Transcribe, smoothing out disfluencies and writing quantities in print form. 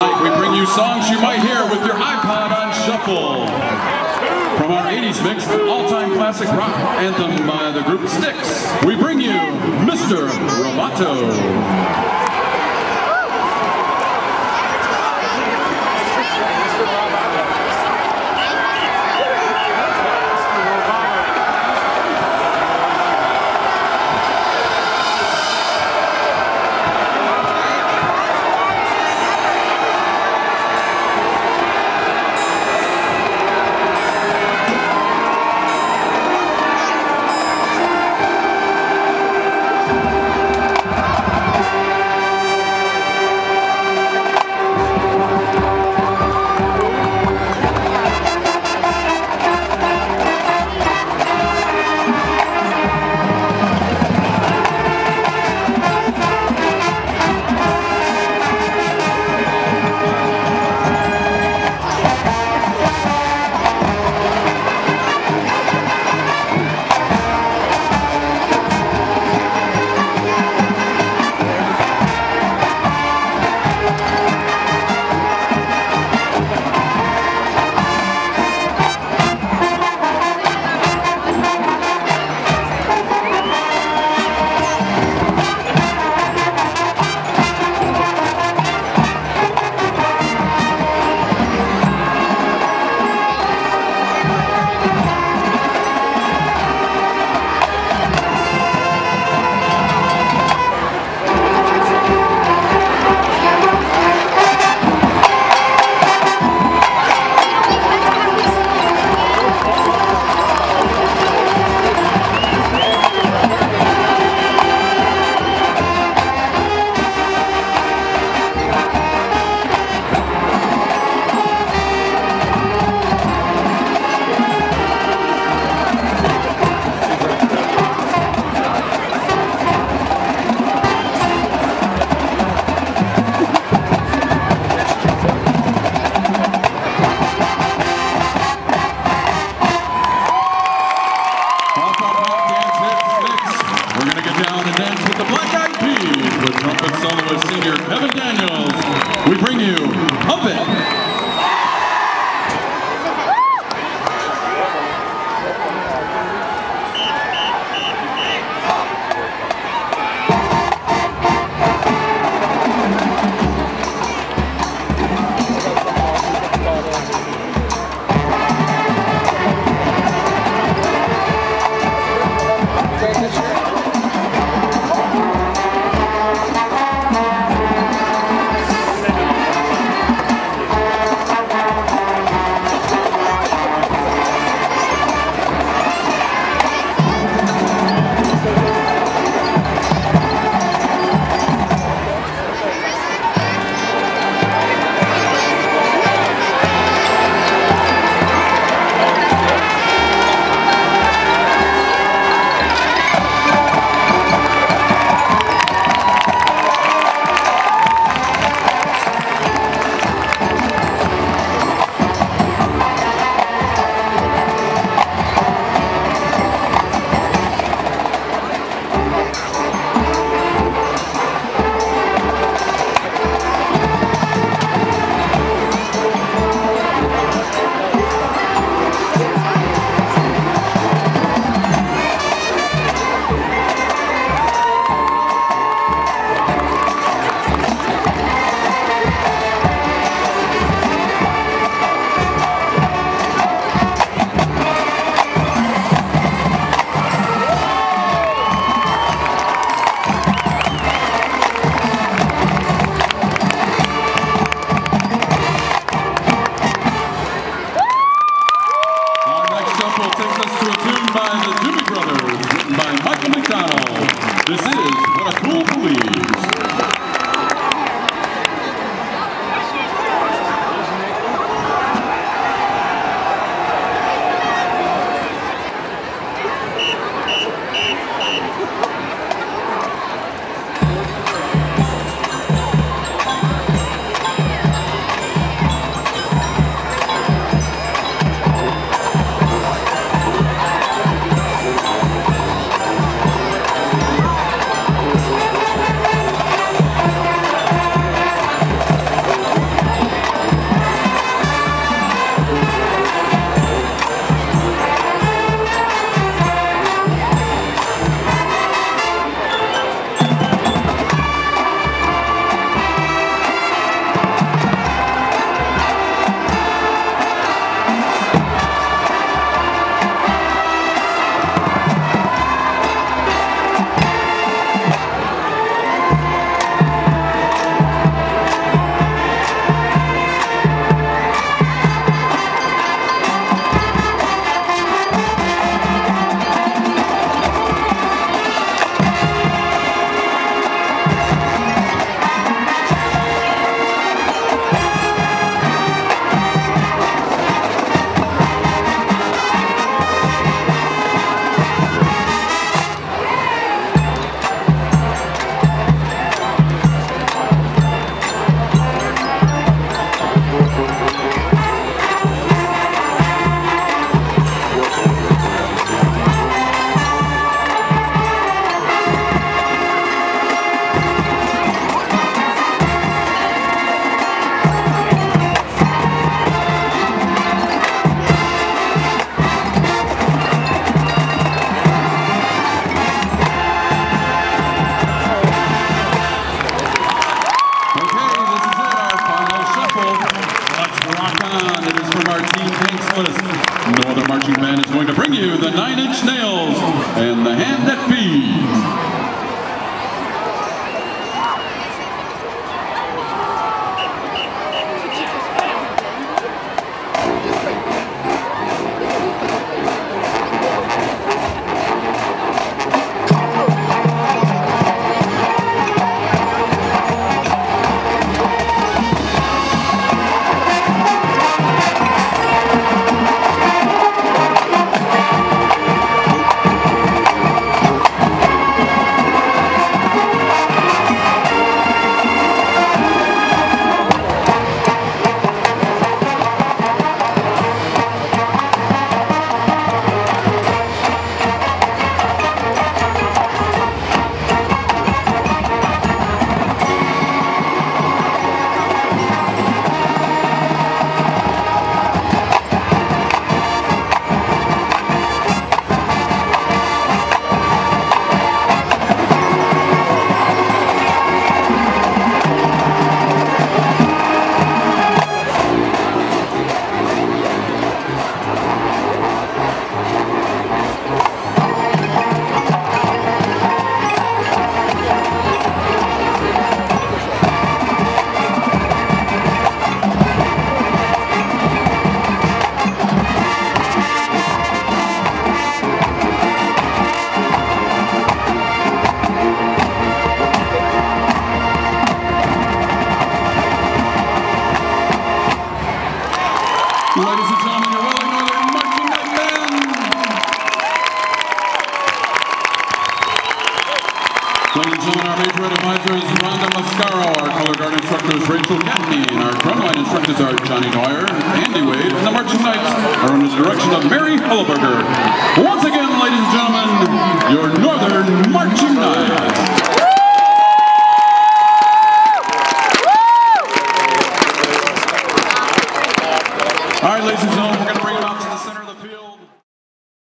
We bring you songs you might hear with your iPod on shuffle. From our 80s mix, all-time classic rock anthem by the group Styx, we bring you Mr. Roboto. Senior Kevin Daniels, we bring you Pump It! This is What a Fool Believes. hand that feeds. Ladies and gentlemen, your Welling Northern Marching Band. Ladies and gentlemen, our major advisor is Rhonda Mascaro, our color guard instructor is Rachel Gaffney, and our drumline instructors are Johnny Neuer, Andy Wade, and the marching knights are under the direction of Mary Hulleberger. Once again, ladies and gentlemen, your Northern Marching Knights. All right, ladies and gentlemen, we're going to